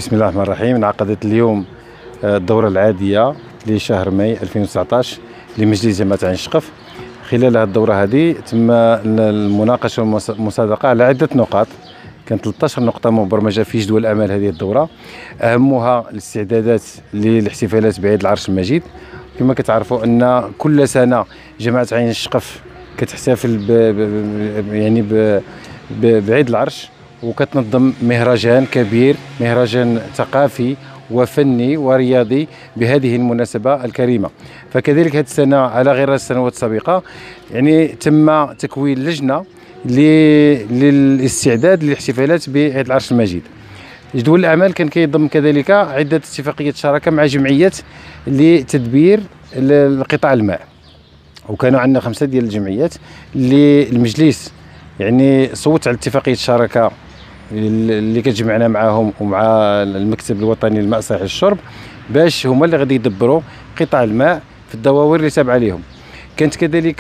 بسم الله الرحمن الرحيم. انعقدت اليوم الدورة العادية لشهر ماي 2019 لمجلس جامعة عين شقف. خلال هذه الدورة هذه تم المناقشة والمصادقة على عدة نقاط. كانت 13 نقطة مبرمجة في جدول الأعمال هذه الدورة، أهمها الاستعدادات للاحتفالات بعيد العرش المجيد. كما كتعرفوا أن كل سنة جامعة عين شقف كتحتفل بعيد العرش، وكتنظم مهرجان كبير، مهرجان ثقافي وفني ورياضي بهذه المناسبة الكريمة. فكذلك هذه السنة على غير السنوات السابقة تم تكوين لجنة للاستعداد للاحتفالات بعيد العرش المجيد. جدول الأعمال كان كيضم كذلك عدة اتفاقيات شراكة مع جمعيات لتدبير قطاع الماء، وكانوا عندنا 5 ديال الجمعيات اللي المجلس صوت على اتفاقية الشراكة اللي كتجمعنا معاهم ومع المكتب الوطني للماء صحي للشرب، باش هما اللي غادي يدبروا قطاع الماء في الدواوير اللي تابعه ليهم. كانت كذلك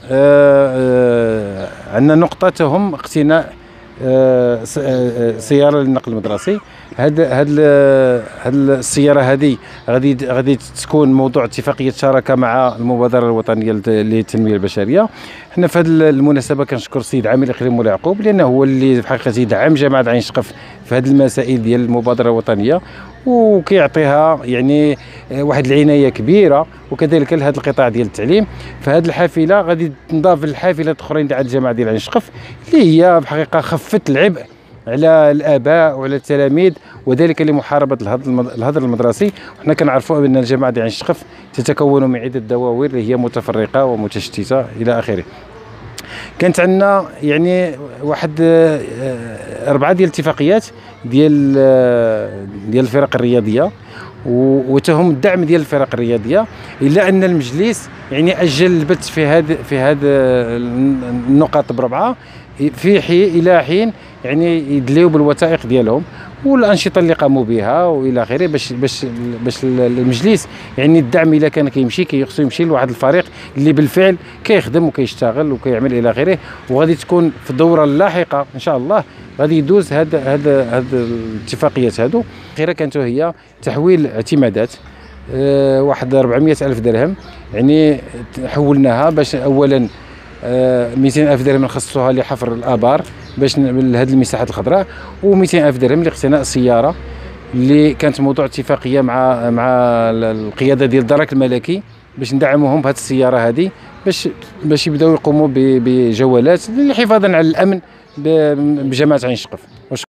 عندنا نقطتهم اقتناء سيارة للنقل المدرسي. هاد السيارة هذه غادي تكون موضوع اتفاقية شراكة مع المبادرة الوطنية للتنمية البشرية. حنا في هذه المناسبة كنشكر السيد عامل إقليم مولاي يعقوب، لأنه هو اللي في الحقيقة يدعم جامعة عين شقف في هذه المسائل ديال المبادرة الوطنية، وكيعطيها واحد العناية كبيرة، وكذلك لهذا القطاع ديال التعليم. فهذه الحافلة غادي تنضاف للحافلات أخرين تاع الجامعة ديال عين شقف، اللي هي في الحقيقة خفت العبء على الآباء وعلى التلاميذ، وذلك لمحاربة الهدر المدرسي. وحنا كنعرفوا بأن الجامعة ديال عين شقف تتكون من عدة دواوير اللي هي متفرقة ومتشتتة إلى آخره. كانت عندنا واحد 4 ديال الاتفاقيات ديال الفرق الرياضية، وتهم الدعم ديال الفرق الرياضية، إلا أن المجلس أجل البت في هذه النقاط ب4 إلى حين يدليو بالوثائق ديالهم والانشطه اللي قاموا بها والى اخره، باش المجلس الدعم الا كان خصو يمشي لواحد الفريق اللي بالفعل كيخدم وكيشتغل وكيعمل الى اخره. وغادي تكون في الدوره اللاحقه ان شاء الله غادي يدوز هاد الاتفاقيات هادو. اخيرا كانت هي تحويل اعتمادات واحد 400 ألف درهم، حولناها باش اولا 200 ألف درهم نخصصوها لحفر الآبار باش لهذه المساحات الخضراء، و200 ألف درهم لاقتناء السيارة اللي كانت موضوع اتفاقية مع القيادة ديال الدرك الملكي باش ندعموهم بهذه السيارة هذه باش يبداو يقوموا بجولات حفاظا على الأمن بجامعة عين شقف.